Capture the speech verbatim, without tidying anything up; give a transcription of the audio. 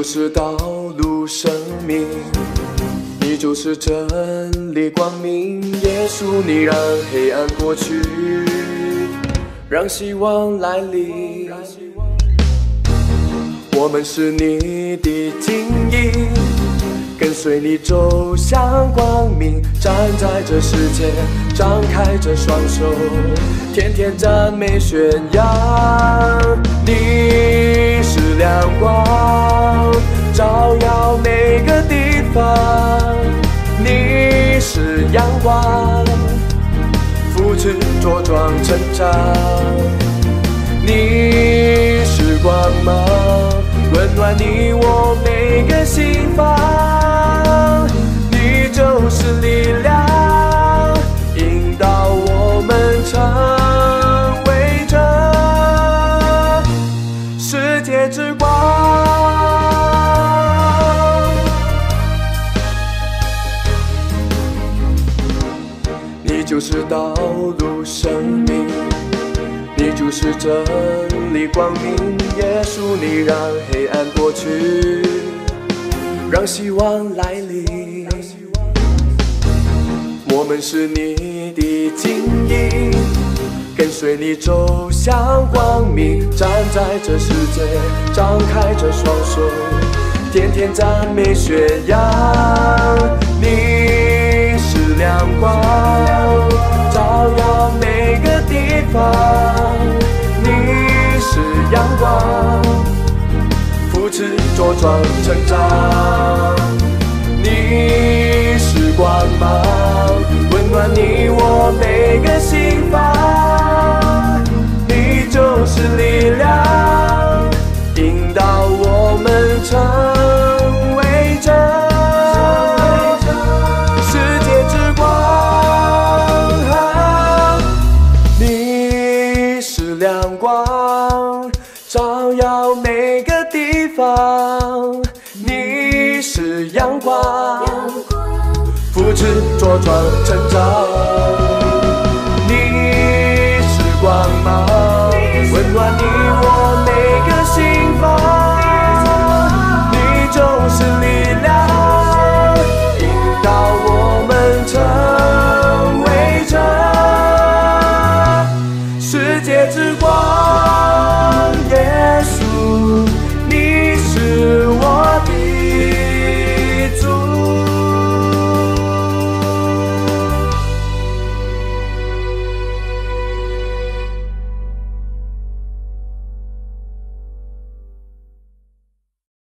就是道路生命，你就是真理光明。耶稣，你让黑暗过去，让希望来临。我们是你的精英，跟随你走向光明，站在这世界，张开着双手，天天赞美宣扬。你是亮光，照耀每个地方。你是阳光，扶持茁壮成长。你是光芒，温暖你我每个心房。你就是力量，引导我们成为这世界之光。你就是道路生命，你就是真理光明。耶稣，你让黑暗过去，让希望来临。我们是你的精英，跟随你走向光明，站在这世界，张开着双手，天天赞美宣扬。你是亮光，照耀每个地方。你是阳光，扶持茁壮成长。你是光芒，温暖你我每个心房。你就是力量，引导我们成为这世界之光。你是亮光，照耀每个地方。你是阳光，扶持茁壮成长。